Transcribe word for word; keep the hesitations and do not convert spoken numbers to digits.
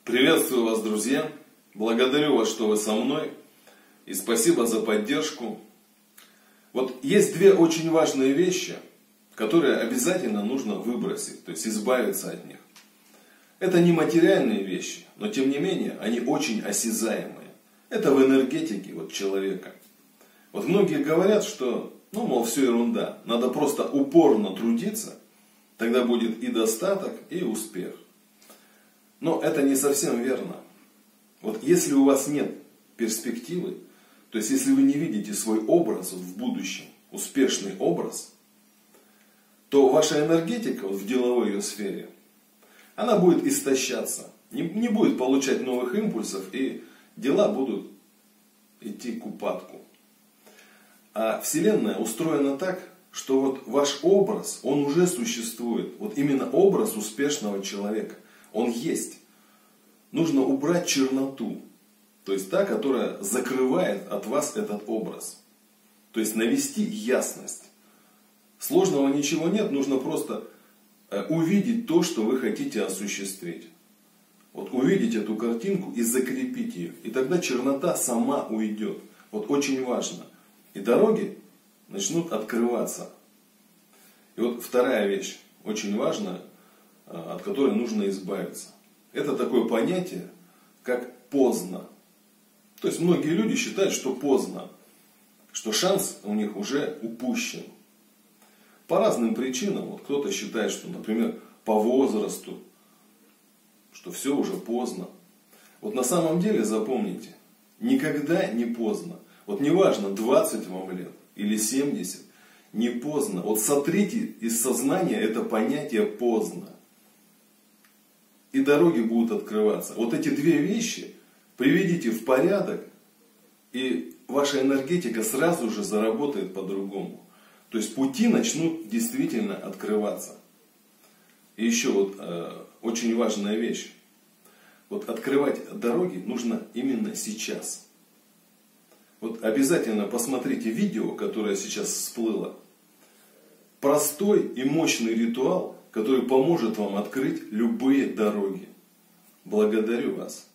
Приветствую вас, друзья! Благодарю вас, что вы со мной. И спасибо за поддержку. Вот есть две очень важные вещи, которые обязательно нужно выбросить, то есть избавиться от них. Это не материальные вещи, но тем не менее они очень осязаемые. Это в энергетике вот человека. Вот многие говорят, что, ну, мол, все ерунда. Надо просто упорно трудиться, тогда будет и достаток, и успех. Но это не совсем верно. Вот если у вас нет перспективы, то есть если вы не видите свой образ вот в будущем, успешный образ, то ваша энергетика вот в деловой ее сфере, она будет истощаться, не, не будет получать новых импульсов, и дела будут идти к упадку. А Вселенная устроена так, что вот ваш образ, он уже существует. Вот именно образ успешного человека. Он есть. Нужно убрать черноту. То есть та, которая закрывает от вас этот образ. То есть навести ясность. Сложного ничего нет. Нужно просто увидеть то, что вы хотите осуществить. Вот увидеть эту картинку и закрепить ее. И тогда чернота сама уйдет. Вот очень важно. И дороги начнут открываться. И вот вторая вещь, очень важная, от которой нужно избавиться. Это такое понятие, как поздно. То есть многие люди считают, что поздно, что шанс у них уже упущен. По разным причинам. Вот кто-то считает, что, например, по возрасту, что все уже поздно. Вот на самом деле, запомните, никогда не поздно. Вот неважно, двадцать вам лет или семьдесят, не поздно. Вот сотрите из сознания это понятие поздно. И дороги будут открываться. Вот эти две вещи приведите в порядок, и ваша энергетика сразу же заработает по-другому. То есть пути начнут действительно открываться. И еще вот э, очень важная вещь. Вот открывать дороги нужно именно сейчас. Вот обязательно посмотрите видео, которое сейчас всплыло. Простой и мощный ритуал, который поможет вам открыть любые дороги. Благодарю вас.